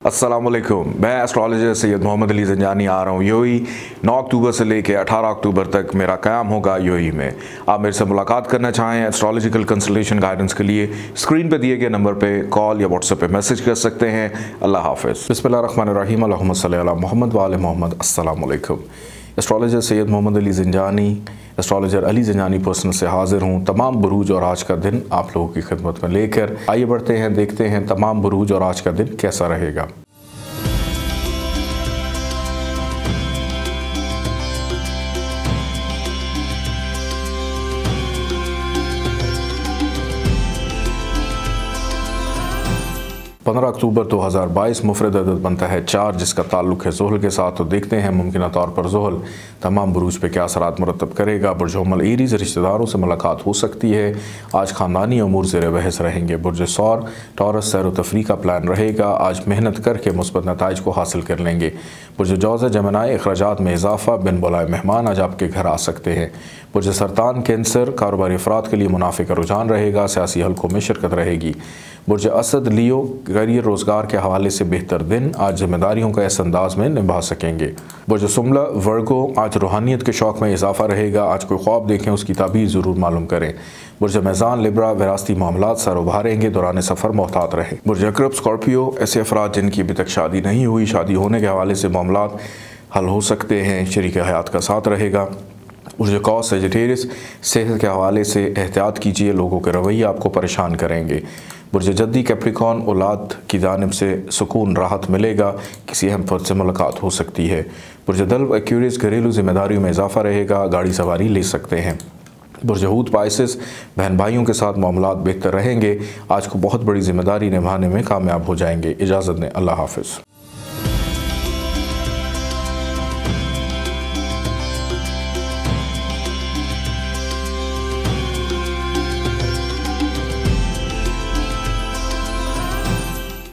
अस्सलामुअलैकुम। मैं एस्ट्रोलॉजर सैयद मोहम्मद अली ज़ंजानी आ रहा हूँ यूएई। 9 अक्टूबर से लेकर 18 अक्टूबर तक मेरा क़याम होगा यूएई में। आप मेरे से मुलाकात करना चाहें एस्ट्रोलॉजिकल कंसल्टेशन गाइडेंस के लिए स्क्रीन पर दिए गए नंबर पे कॉल या व्हाट्सएप पे मैसेज कर सकते हैं। अल्लाह हाफ़िज़। बिस्मिल्लाहिर्रहमानिर्रहीम। अल्लाहुम्मा सल्ली अला मोहम्मद व आले मोहम्मद। अस्सलामुअलैकुम। Astrologer Syed Mohammad Ali Zanjani, astrologer Ali Zanjani personal से हाज़िर हूँ तमाम बुरूज और आज का दिन आप लोगों की खिदमत में लेकर। आइए बढ़ते हैं, देखते हैं तमाम बुरूज और आज का दिन कैसा रहेगा। पंद्रह अक्टूबर 2022 मुफरद अदद बनता है 4, जिसका ताल्लुक़ है ज़ुहल के साथ। तो देखते हैं मुमकिन तौर पर ज़ुहल तमाम बुरूज पे क्या असरात मुरतब करेगा। बुर्ज हुम्मल एरीज़, रिश्तेदारों से मुलाकात हो सकती है। आज ख़ानदानी अमूर ज़ेर बहस रहेंगे। बुर्ज सौर, टॉरस, सैर व तफरी का प्लान रहेगा। आज मेहनत करके मुस्बत नताइज को हासिल कर लेंगे। बुर्ज जौज़ा, जमनाई, अखराजात में इजाफा, बिन बुलाए मेहमान आज आपके घर आ सकते हैं। बुर्ज सरतान, कैंसर, कारोबारी अफराद के लिए मुनाफे का रुझान रहेगा। सियासी हल्कों में शिरकत रहेगी। बुर्ज असद, लियो, करियर रोज़गार के हवाले से बेहतर दिन। आज जिम्मेदारियों का इस अंदाज में निभा सकेंगे। बुर्ज सुमला, वर्गो, आज रूहानियत के शौक़ में इजाफा रहेगा। आज कोई ख्वाब देखें, उसकी ताबीर ज़रूर मालूम करें। बुर्ज मेज़ान, लिब्रा, विरासती मामलात सर उभारेंगे। दौरान सफ़र मोहतात रहें। बुर्ज अक़रब, स्कॉर्पियो, ऐसे अफराद जिनकी अभी तक शादी नहीं हुई, शादी होने के हवाले से मामलात हल हो सकते हैं। शरीक हयात का साथ रहेगा। बुर्ज कौस, सेजिटेरियस, सेहत के हवाले से एहतियात कीजिए, लोगों के रवैये आपको परेशान करेंगे। बुर्ज जद्दी, कैप्रिकॉर्न, औलाद की जानिब से सुकून राहत मिलेगा। किसी अहम फर्द से मुलाकात हो सकती है। बुर्ज दल्व, एक्यूरियस, घरेलू जिम्मेदारियों में इजाफा रहेगा। गाड़ी सवारी ले सकते हैं। बुर्ज हूत, पाइसिस, बहन भाइयों के साथ मामलात बेहतर रहेंगे। आज को बहुत बड़ी जिम्मेदारी निभाने में कामयाब हो जाएंगे। इजाज़त दें। अल्लाह हाफ़िज़।